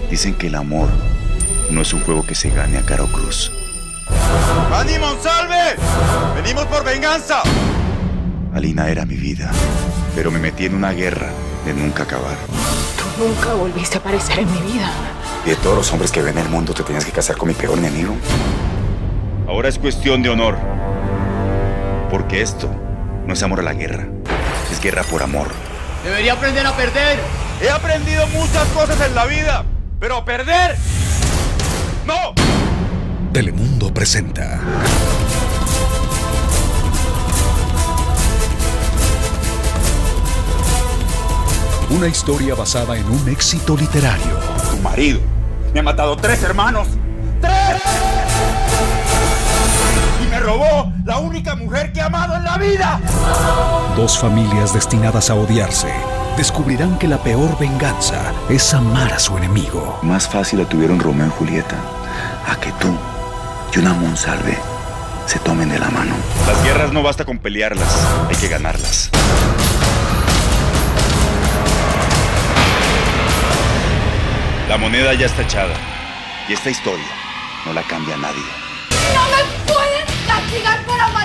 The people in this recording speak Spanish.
Dicen que el amor no es un juego que se gane a cara o cruz. ¡Manny Monsalve! ¡Venimos por venganza! Alina era mi vida, pero me metí en una guerra de nunca acabar. Tú nunca volviste a aparecer en mi vida. Y de todos los hombres que ven el mundo, te tenías que casar con mi peor enemigo. Ahora es cuestión de honor. Porque esto no es amor a la guerra, es guerra por amor. Debería aprender a perder. He aprendido muchas cosas en la vida, pero a perder, ¡no! Telemundo presenta una historia basada en un éxito literario. Tu marido me ha matado 3 hermanos. ¡3! Y me robó la única mujer que he amado en la vida. 2 familias destinadas a odiarse descubrirán que la peor venganza es amar a su enemigo. Más fácil la tuvieron Romeo y Julieta a que tú y una Monsalve se tomen de la mano. Las guerras no basta con pelearlas, hay que ganarlas. La moneda ya está echada y esta historia no la cambia nadie. ¡No me pueden castigar por amar!